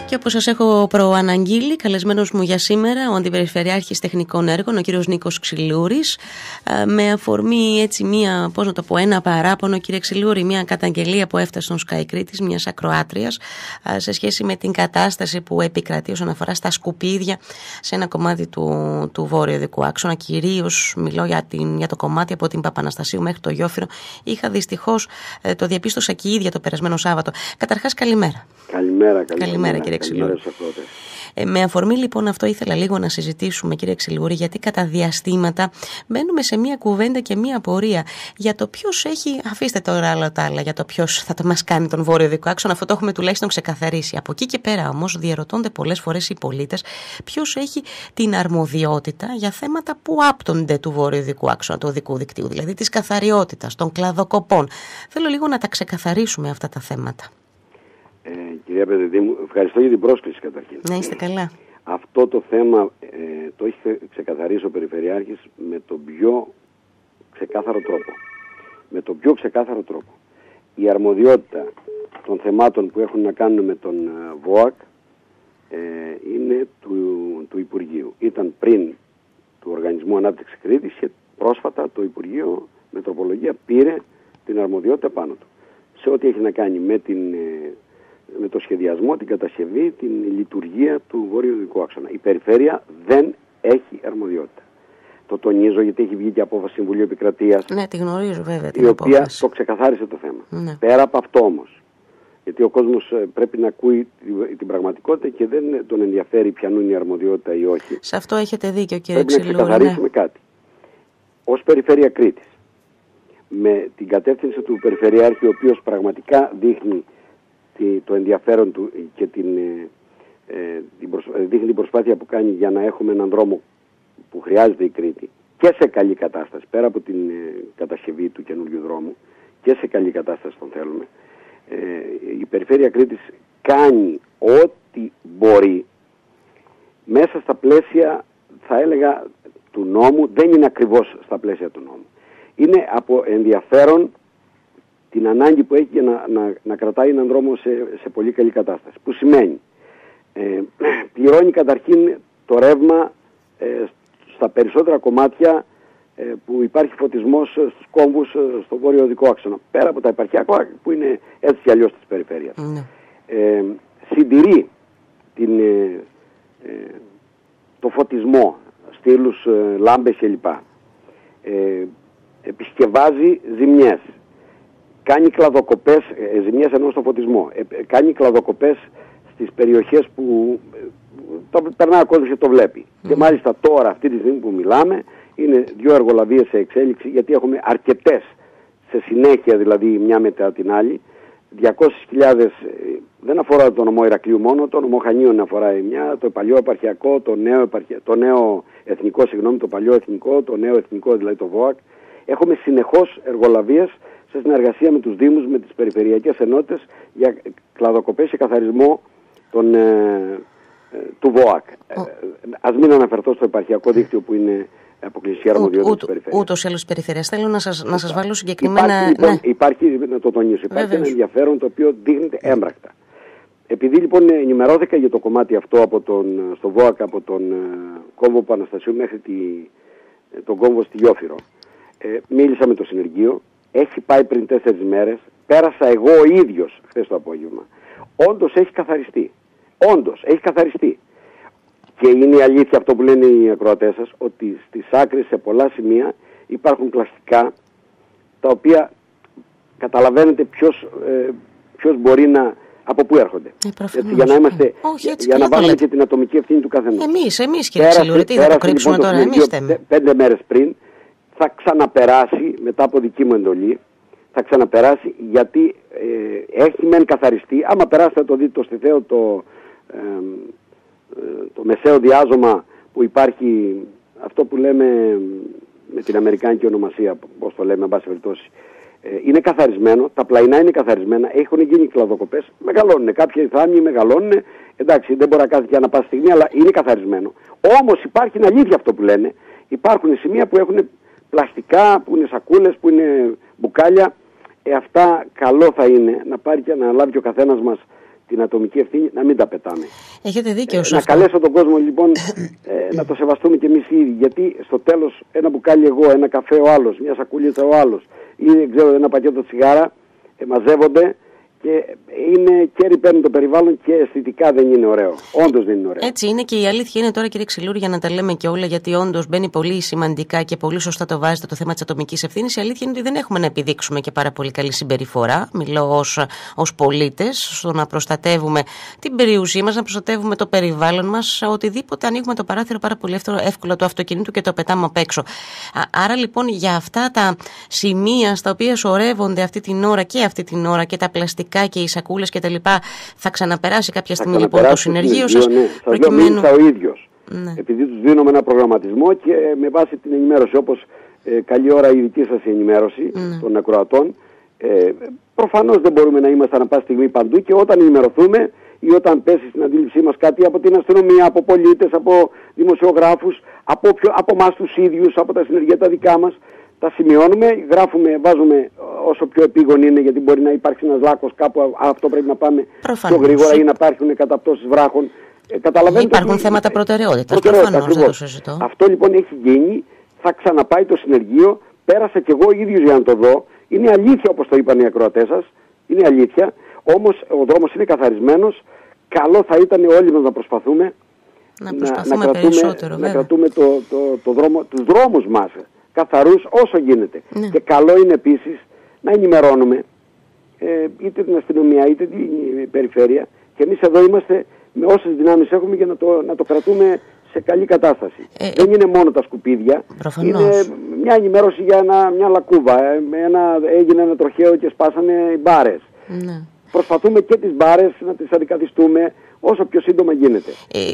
Και όπως σας έχω προαναγγείλει, καλεσμένος μου για σήμερα ο Αντιπεριφερειάρχης Τεχνικών Έργων, ο κύριος Νίκος Ξυλούρης, με αφορμή έτσι ένα παράπονο, κύριε Ξυλούρη, μια καταγγελία που έφτασε στον Sky Κρήτης, μιας ακροάτριας, σε σχέση με την κατάσταση που επικρατεί όσον αφορά στα σκουπίδια σε ένα κομμάτι του βόρειο δικού άξονα. Κυρίως μιλώ για το κομμάτι από την Παπαναστασίου μέχρι το Γιόφυρο. Είχα δυστυχώς, το διαπίστωσα και η ίδια το περασμένο Σάββατο. Καταρχάς, καλημέρα. Καλημέρα, κύριε Ξυλούρη. Με αφορμή λοιπόν αυτό ήθελα λίγο να συζητήσουμε, κύριε Ξυλούρη, γιατί κατά διαστήματα μπαίνουμε σε μια κουβέντα και μια απορία για το ποιος έχει, αφήστε τώρα άλλα τα άλλα, για το ποιος θα το μας κάνει τον βόρειο δικό άξονα, αυτό το έχουμε τουλάχιστον ξεκαθαρίσει. Από εκεί και πέρα όμως διερωτώνται πολλές φορές οι πολίτες ποιος έχει την αρμοδιότητα για θέματα που άπτονται του βόρειου δικού άξονα, του οδικού δικτύου, δηλαδή της καθαριότητας, των κλαδοκοπών. Θέλω λίγο να τα ξεκαθαρίσουμε αυτά τα θέματα. Κυρία Πετρετήμου, ευχαριστώ για την πρόσκληση καταρχήν. Να είστε καλά. Αυτό το θέμα το έχει ξεκαθαρίσει ο Περιφερειάρχης με τον πιο ξεκάθαρο τρόπο. Η αρμοδιότητα των θεμάτων που έχουν να κάνουν με τον ΒΟΑΚ είναι του Υπουργείου. Ήταν πριν του Οργανισμού Ανάπτυξης Κρήτης και πρόσφατα το Υπουργείο Μετροπολογία πήρε την αρμοδιότητα πάνω του. Σε ό,τι έχει να κάνει με το σχεδιασμό, την κατασκευή, την λειτουργία του βόρειου δικού άξονα. Η Περιφέρεια δεν έχει αρμοδιότητα. Το τονίζω γιατί έχει βγει και απόφαση Συμβουλίου Επικρατείας. Ναι, τη γνωρίζω βέβαια. Η οποία το ξεκαθάρισε το θέμα. Ναι. Πέρα από αυτό όμως, γιατί ο κόσμος πρέπει να ακούει την πραγματικότητα και δεν τον ενδιαφέρει ποιανού είναι η αρμοδιότητα ή όχι. Σε αυτό έχετε δίκιο, κύριε Ξυλούρη. Πρέπει να ξεκαθαρίσουμε κάτι. Ως Περιφέρεια Κρήτης, με την κατεύθυνση του Περιφερειάρχη, ο οποίος πραγματικά δείχνει το ενδιαφέρον του και δείχνει την προσπάθεια που κάνει για να έχουμε έναν δρόμο που χρειάζεται η Κρήτη και σε καλή κατάσταση, πέρα από την κατασκευή του καινούριου δρόμου, και σε καλή κατάσταση τον θέλουμε. Η Περιφέρεια Κρήτης κάνει ό,τι μπορεί μέσα στα πλαίσια, θα έλεγα, του νόμου. Δεν είναι ακριβώς στα πλαίσια του νόμου. Είναι από ενδιαφέρον την ανάγκη που έχει για να κρατάει έναν δρόμο σε πολύ καλή κατάσταση. Που σημαίνει, πληρώνει καταρχήν το ρεύμα στα περισσότερα κομμάτια που υπάρχει φωτισμός στους κόμβους στο βόρειο οδικό άξονα. Πέρα από τα επαρχιακά που είναι έτσι κι αλλιώς της περιφέρειας. Συντηρεί το φωτισμό, στήλους, λάμπες κλπ. Επισκευάζει ζημιές. Κάνει κλαδοκοπές, ζημιές εννοώ στο φωτισμό, κάνει κλαδοκοπές στις περιοχές που περνάει ο κόσμος και το βλέπει. Και μάλιστα τώρα, αυτή τη στιγμή που μιλάμε, είναι 2 εργολαβίες σε εξέλιξη, γιατί έχουμε αρκετές σε συνέχεια, δηλαδή μια μετά την άλλη. 200.000, δεν αφορά το νομό Ηρακλείου μόνο, το νομό Χανίων αφορά μια, το παλιό επαρχιακό, το νέο εθνικό, το παλιό εθνικό, το νέο εθνικό, δηλαδή το ΒΟΑΚ. Έχουμε συνεχώς εργολαβίες σε συνεργασία με τους Δήμους, με τις περιφερειακές ενότητες για κλαδοκοπές και καθαρισμό του ΒΟΑΚ. Ας μην αναφερθώ στο επαρχιακό δίκτυο που είναι αποκλειστική αρμοδιότητα της περιφέρειας. Ούτως ή άλλως περιφέρειας. Θέλω να σας βάλω συγκεκριμένα... Υπάρχει, να το τονίσω, υπάρχει ένα ενδιαφέρον το οποίο δείχνεται έμπρακτα. Επειδή λοιπόν ενημερώθηκα για το κομμάτι αυτό στο ΒΟΑΚ από τον κόμβο Παναστασίου μέχρι τον κόμβο στη Γιόφυρο, μίλησα με το συνεργείο. Έχει πάει πριν 4 μέρες, πέρασα εγώ ο ίδιος χθες το απόγευμα. Όντως έχει καθαριστεί. Και είναι η αλήθεια αυτό που λένε οι ακροατές σας, ότι στις άκρες σε πολλά σημεία υπάρχουν πλαστικά, τα οποία καταλαβαίνετε ποιος μπορεί από πού έρχονται. Έτσι, για να βάλουμε και την ατομική ευθύνη του καθενός. Εμείς κύριε Ξυλούρη, τι θα το κρύψουμε τώρα, εμείς θέμε. 5 μέρες πριν, θα ξαναπεράσει, μετά από δική μου εντολή, θα ξαναπεράσει, γιατί έχει μεν καθαριστεί. Άμα περάσετε το δείτε στο Στιθαίο, το μεσαίο διάζωμα που υπάρχει, αυτό που λέμε με την αμερικάνικη ονομασία, πώς το λέμε, εν πάση περιπτώσει, είναι καθαρισμένο, τα πλαϊνά είναι καθαρισμένα, έχουν γίνει κλαδοκοπές, μεγαλώνουν. Κάποιοι θάμνοι μεγαλώνουν, εντάξει, δεν μπορεί να κάθεται και ανά πάσα στιγμή, αλλά είναι καθαρισμένο. Όμως υπάρχει, είναι αλήθεια αυτό που λένε, υπάρχουν σημεία που έχουν πλαστικά, που είναι σακούλες, που είναι μπουκάλια. Αυτά καλό θα είναι να πάρει και να λάβει και ο καθένας μας την ατομική ευθύνη, να μην τα πετάμε. Έχετε δίκιο σε να αυτό. καλέσω τον κόσμο λοιπόν να το σεβαστούμε κι εμείς οι ίδιοι. Γιατί στο τέλος ένα μπουκάλι εγώ, ένα καφέ ο άλλος, μια σακουλίτσα ο άλλος, ή δεν ξέρω, ένα πακέτο τσιγάρα, μαζεύονται και είναι κέρι παίρνουν το περιβάλλον και αισθητικά δεν είναι ωραίο. Όντως δεν είναι ωραίο. Έτσι είναι και η αλήθεια είναι τώρα, κύριε Ξυλούρη, για να τα λέμε και όλα, γιατί όντως μπαίνει πολύ σημαντικά και πολύ σωστά το βάζετε το θέμα της ατομικής ευθύνης. Η αλήθεια είναι ότι δεν έχουμε να επιδείξουμε και πάρα πολύ καλή συμπεριφορά. Μιλώ ως πολίτες, στο να προστατεύουμε την περιουσία μας, να προστατεύουμε το περιβάλλον μας. Οτιδήποτε ανοίγουμε το παράθυρο πάρα πολύ εύκολα του αυτοκινήτου και το πετάμε απ' έξω. Άρα λοιπόν για αυτά τα σημεία στα οποία σωρεύονται αυτή την ώρα και τα πλαστικά και οι σακούλες και τα λοιπά, θα ξαναπεράσει κάποια στιγμή λοιπόν το συνεργείο σας. Ναι. Προκειμένου... Σας ο ίδιος. Ναι. Επειδή τους δίνουμε ένα προγραμματισμό και με βάση την ενημέρωση, όπως καλή ώρα η δική σας ενημέρωση των ακροατών, προφανώς δεν μπορούμε να είμαστε ανά πάση στιγμή παντού και όταν ενημερωθούμε ή όταν πέσει στην αντίληψή μας κάτι από την αστυνομία, από πολίτες, από δημοσιογράφους, από εμάς τους ίδιους, από τα συνεργεία τα δικά μας, τα σημειώνουμε, γράφουμε, βάζουμε όσο πιο επίγον είναι, γιατί μπορεί να υπάρξει ένας λάκκος κάπου, αυτό πρέπει να πάμε πιο γρήγορα ή να υπάρχουν καταπτώσεις βράχων. Υπάρχουν θέματα προτεραιότητας. Προφανώς, δεν το συζητώ. Αυτό λοιπόν έχει γίνει, θα ξαναπάει το συνεργείο, πέρασα κι εγώ ίδιος για να το δω. Είναι αλήθεια όπως το είπαν οι ακροατές σας, είναι αλήθεια, όμως ο δρόμος είναι καθαρισμένος, καλό θα ήταν όλοι μας να προσπαθούμε να κρατούμε τους δρόμους μας καθαρούς όσο γίνεται. Ναι. Και καλό είναι επίσης να ενημερώνουμε είτε την αστυνομία είτε την περιφέρεια, και εμείς εδώ είμαστε με όσες δυνάμεις έχουμε για να το κρατούμε σε καλή κατάσταση. Δεν είναι μόνο τα σκουπίδια, προφανώς. Είναι μια ενημέρωση για μια λακκούβα. Έγινε ένα τροχαίο και σπάσανε οι μπάρες. Ναι. Προσπαθούμε και τις μπάρες να τις αντικαθιστούμε όσο πιο σύντομα γίνεται.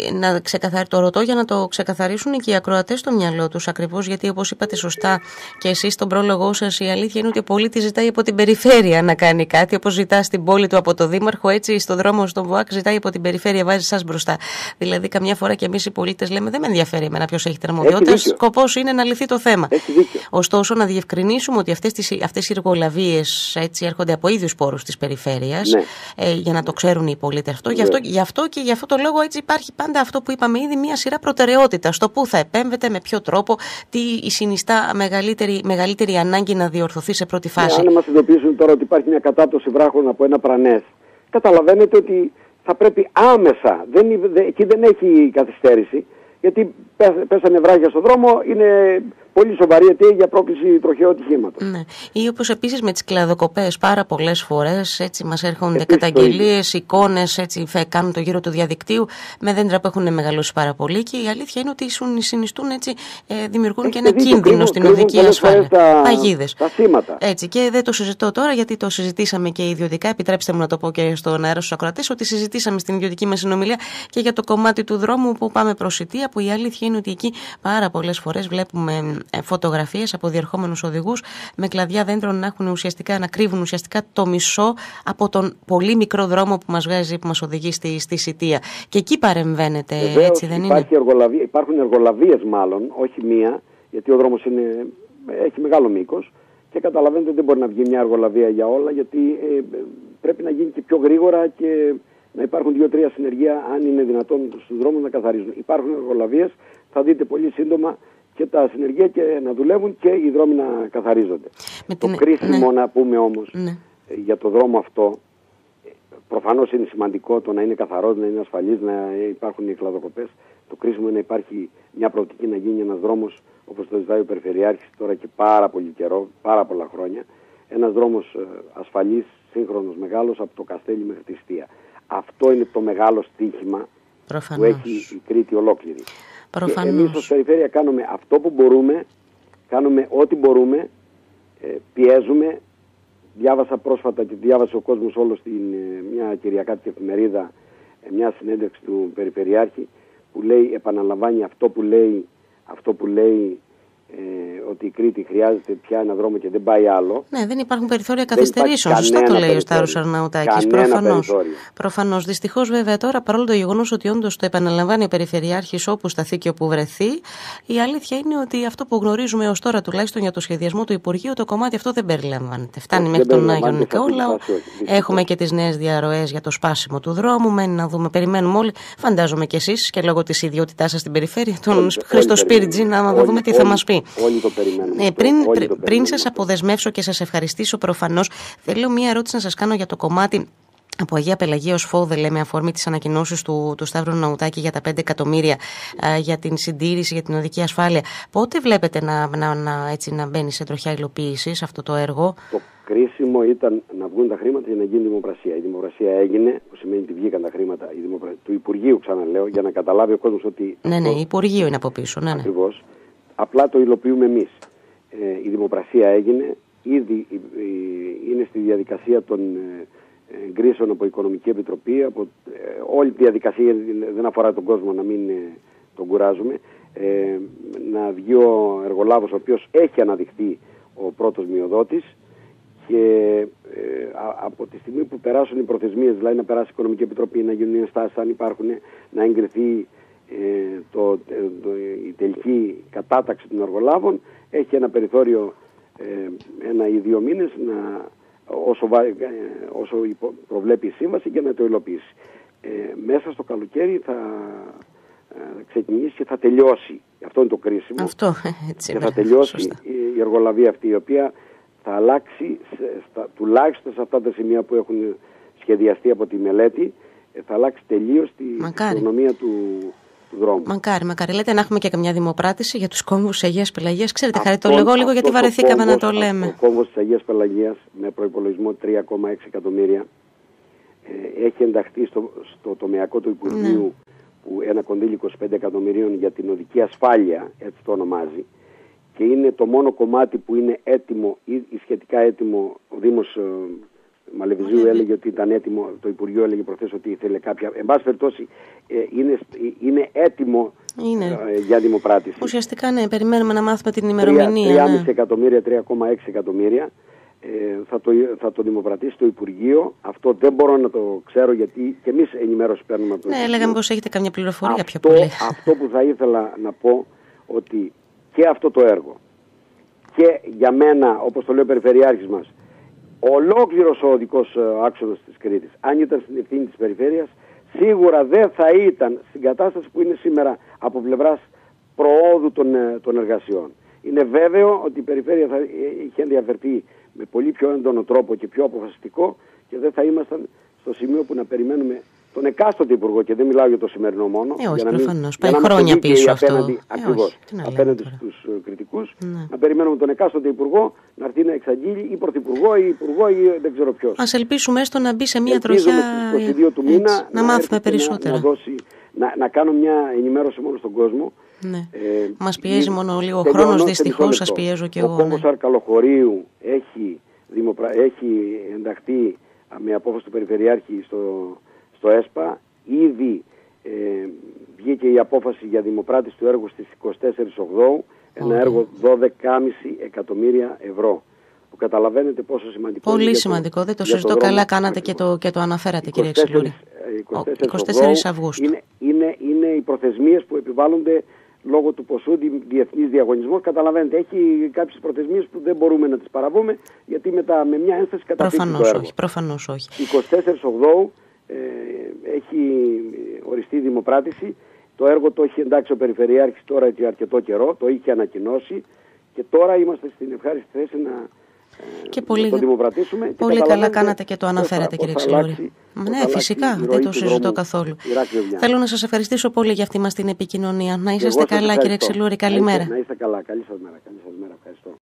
Το ρωτώ για να το ξεκαθαρίσουν και οι ακροατές στο μυαλό τους, ακριβώς γιατί, όπως είπατε σωστά και εσείς στον πρόλογό σας, η αλήθεια είναι ότι ο πολίτης ζητάει από την περιφέρεια να κάνει κάτι, όπως ζητά στην πόλη του από το δήμαρχο, έτσι στον δρόμο στον ΒΟΑΚ ζητάει από την περιφέρεια, βάζει σας μπροστά. Δηλαδή, καμιά φορά και εμείς οι πολίτες λέμε δεν με ενδιαφέρει εμένα ποιος έχει αρμοδιότητα. Σκοπός είναι να λυθεί το θέμα. Ωστόσο, να διευκρινίσουμε ότι αυτές οι εργολαβίες έρχονται από ίδιους πόρους της περιφέρειας, για να το ξέρουν οι πολίτες αυτό. Γι' αυτό και γι' αυτό το λόγο έτσι υπάρχει πάντα αυτό που είπαμε ήδη, μια σειρά προτεραιότητα στο πού θα επέμβεται, με ποιο τρόπο, τι συνιστά μεγαλύτερη ανάγκη να διορθωθεί σε πρώτη φάση. Αν μας ειδοποιήσουν τώρα ότι υπάρχει μια κατάπτωση βράχων από ένα πρανές, καταλαβαίνετε ότι θα πρέπει άμεσα, εκεί δεν έχει καθυστέρηση, γιατί πέσανε βράχια στον δρόμο, είναι πολύ σοβαρή αιτία για πρόκληση τροχαίου ατυχήματος. Ναι. Ή όπως επίσης με τις κλαδοκοπές, πάρα πολλές φορές έτσι μας έρχονται καταγγελίες, εικόνες, έτσι κάνουν το γύρο του διαδικτύου με δέντρα που έχουν μεγαλώσει πάρα πολύ, και η αλήθεια είναι ότι συνιστούν έτσι, δημιουργούν και ένα κίνδυνο στην οδική ασφάλεια. Παγίδες. Τα σήματα. Έτσι, και δεν το συζητώ τώρα γιατί το συζητήσαμε και ιδιωτικά. Επιτρέψτε μου να το πω και στον αέρα στους ακροατές, ότι συζητήσαμε στην ιδιωτική μας συνομιλία και για το κομμάτι του δρόμου που πάμε προς Ιτία, που η αλήθεια είναι ότι εκεί πάρα πολλές φορές βλέπουμε φωτογραφίες από διερχόμενους οδηγούς με κλαδιά δέντρων να κρύβουν ουσιαστικά το μισό από τον πολύ μικρό δρόμο που μας βγάζει, που μας οδηγεί στη Σιτία. Και εκεί παρεμβαίνετε, έτσι δεν είναι? Υπάρχουν εργολαβίες μάλλον, όχι μία, γιατί ο δρόμος έχει μεγάλο μήκος και καταλαβαίνετε δεν μπορεί να βγει μια εργολαβία για όλα, γιατί πρέπει να γίνει και πιο γρήγορα και να υπάρχουν 2-3 συνεργεία, αν είναι δυνατόν, στους δρόμους να καθαρίζουν. Υπάρχουν εργολαβίες, θα δείτε πολύ σύντομα και τα συνεργεία και να δουλεύουν και οι δρόμοι να καθαρίζονται. Το κρίσιμο να πούμε όμως για το δρόμο αυτό, προφανώς είναι σημαντικό το να είναι καθαρός, να είναι ασφαλής, να υπάρχουν οι κλαδοκοπές. Το κρίσιμο είναι να υπάρχει μια προοπτική να γίνει ένας δρόμος, όπως το ζητάει ο Περιφερειάρχης τώρα και πάρα πολύ καιρό, πάρα πολλά χρόνια. Ένας δρόμος ασφαλής, σύγχρονος, μεγάλος, από το Καστέλι μέχρι τη Στία. Αυτό είναι το μεγάλο στοίχημα που έχει η Κρήτη ολόκληρη. Και εμείς ως Περιφέρεια κάνουμε αυτό που μπορούμε, κάνουμε ό,τι μπορούμε, πιέζουμε. Διάβασα πρόσφατα και διάβασε ο κόσμος όλο μια κυριακάτικη εφημερίδα, μια συνέντευξη του Περιφερειάρχη, που λέει, επαναλαμβάνει αυτό που λέει ότι η Κρήτη χρειάζεται πια ένα δρόμο και δεν πάει άλλο. Ναι, δεν υπάρχουν περιθώρια καθυστερήσεων. Σωστά το λέει ο Σταύρος Αρναουτάκης. Προφανώς. Δυστυχώς, βέβαια, τώρα παρόλο το γεγονός ότι όντως το επαναλαμβάνει ο Περιφερειάρχης όπου σταθεί και όπου βρεθεί, η αλήθεια είναι ότι αυτό που γνωρίζουμε ως τώρα, τουλάχιστον για το σχεδιασμό του Υπουργείου, το κομμάτι αυτό δεν περιλαμβάνεται. Φτάνει μέχρι τον Άγιο Νικόλαο. Έχουμε και τις νέες διαρροές για το σπάσιμο του δρόμου. Μένει να δούμε, περιμένουμε όλοι. Φαντάζομαι κι εσείς και λόγω της ιδιότητάς σας στην περιφέρεια, τον Χρήστο Σπίριτζη, να δούμε τι θα μας πει. Όλοι το περιμένουμε. Πριν σας αποδεσμεύσω και σας ευχαριστήσω προφανώς, θέλω μία ερώτηση να σας κάνω για το κομμάτι από Αγία Πελαγία ως Φόδελε, με αφορμή τις ανακοινώσεις του Σταύρου Αρναουτάκη για τα 5 εκατομμύρια για την συντήρηση, για την οδική ασφάλεια. Πότε βλέπετε να μπαίνει σε τροχιά υλοποίηση αυτό το έργο? Το κρίσιμο ήταν να βγουν τα χρήματα για να γίνει δημοπρασία. Η δημοπρασία έγινε, που σημαίνει ότι βγήκαν τα χρήματα του Υπουργείου, ξαναλέω, για να καταλάβει ο κόσμος ότι. Ναι, Υπουργείο είναι από πίσω. Ναι. Ακριβώς. Απλά το υλοποιούμε εμείς. Η δημοπρασία έγινε, ήδη είναι στη διαδικασία των εγκρίσεων από Οικονομική Επιτροπή, από όλη τη διαδικασία, δεν αφορά τον κόσμο, να μην τον κουράζουμε, να βγει ο εργολάβος ο οποίος έχει αναδειχθεί ο πρώτος μειοδότης και από τη στιγμή που περάσουν οι προθεσμίες, δηλαδή να περάσει η Οικονομική Επιτροπή, να γίνουν οι ενστάσεις αν υπάρχουν, να εγκριθεί η τελική κατάταξη των εργολάβων, έχει ένα περιθώριο 1 ή 2 μήνες όσο προβλέπει η σύμβαση για να το υλοποιήσει. Μέσα στο καλοκαίρι θα ξεκινήσει και θα τελειώσει. Αυτό είναι το κρίσιμο. Αυτό, έτσι, και θα τελειώσει η εργολαβία αυτή, η οποία θα αλλάξει τουλάχιστον σε αυτά τα σημεία που έχουν σχεδιαστεί από τη μελέτη, θα αλλάξει τελείως τη οικονομία του δρόμου. Μακάρι. Λέτε να έχουμε και καμιά δημοπράτηση για τους κόμβους της Αγίας Πελαγίας. Ξέρετε, Χαρή, το λέγω λίγο γιατί βαρεθήκαμε να το λέμε. Ο κόμβος της Αγίας Πελαγίας με προϋπολογισμό 3,6 εκατομμύρια έχει ενταχθεί στο τομεακό του Υπουργείου, που ένα κονδύλι 25 εκατομμυρίων για την οδική ασφάλεια, έτσι το ονομάζει, και είναι το μόνο κομμάτι που είναι έτοιμο ή σχετικά έτοιμο. Ο Δήμος Μαλεβιζίου έλεγε ότι ήταν έτοιμο, το Υπουργείο έλεγε προχθές ότι ήθελε κάποια. Εν πάση περιπτώσει, είναι έτοιμο για δημοπράτηση. Ουσιαστικά, ναι, περιμένουμε να μάθουμε την ημερομηνία. 3,5 εκατομμύρια, 3,6 εκατομμύρια θα το δημοπρατήσει το Υπουργείο. Αυτό δεν μπορώ να το ξέρω, γιατί και εμείς ενημέρωση παίρνουμε από το Υπουργείο. Λέγαμε πως έχετε καμιά πληροφορία πιο πολύ. Αυτό που θα ήθελα να πω, ότι και αυτό το έργο και για μένα, όπως το λέει ο Περιφερειάρχης μας, ολόκληρος ο οδικός άξονας της Κρήτης, αν ήταν στην ευθύνη της περιφέρειας, σίγουρα δεν θα ήταν στην κατάσταση που είναι σήμερα από πλευράς προόδου των εργασιών. Είναι βέβαιο ότι η περιφέρεια θα είχε ενδιαφερθεί με πολύ πιο έντονο τρόπο και πιο αποφασιστικό και δεν θα ήμασταν στο σημείο που να περιμένουμε τον εκάστοτε υπουργό, και δεν μιλάω για το σημερινό μόνο. Όχι, προφανώς. Πάει χρόνια πίσω αυτό. Απέναντι στους κριτικούς. Να περιμένουμε τον εκάστοτε υπουργό να έρθει να εξαγγείλει, ή πρωθυπουργό ή υπουργό ή δεν ξέρω ποιος. Ας ελπίσουμε έστω να μπει σε μια τροχιά. Στις 22 του μήνα να μάθουμε περισσότερα. Να κάνω μια ενημέρωση μόνο στον κόσμο. Ναι. Μας πιέζει μόνο λίγο χρόνος, δυστυχώς σας πιέζω και εγώ. Ο κόμβος Αρκαλοχωρίου έχει ενταχθεί με απόφαση του Περιφερειάρχη στο ΕΣΠΑ. Ήδη βγήκε η απόφαση για δημοπράτηση του έργου στις 24 Οκτώου, ένα έργο 12,5 εκατομμύρια ευρώ. Που καταλαβαίνετε πόσο σημαντικό είναι. Πολύ σημαντικό, δεν το συζητώ. Καλά κάνατε και το αναφέρατε, κύριε Ξυλούρη. 24 Αυγούστου. Είναι οι προθεσμίες που επιβάλλονται λόγω του ποσού διεθνής διαγωνισμός. Καταλαβαίνετε, έχει κάποιες προθεσμίες που δεν μπορούμε να τις παραβούμε, γιατί με μια ένσταση καταφύγει το έργο. Προφανώς όχι. 24 Οκτώου έχει οριστεί δημοπράτηση. Το έργο το έχει εντάξει ο Περιφερειάρχης τώρα για αρκετό καιρό, το είχε ανακοινώσει και τώρα είμαστε στην ευχάριστη θέση να το δημοπρατήσουμε. Πολύ καλά κάνατε και το αναφέρατε, κύριε Ξυλούρη. Ναι, φυσικά, δεν το συζητώ καθόλου. Θέλω να σας ευχαριστήσω πολύ για αυτή μας την επικοινωνία. Να είσαστε καλά, κύριε Ξυλούρη, καλημέρα. Να είστε καλά, καλή σας μέρα. Ευχαριστώ.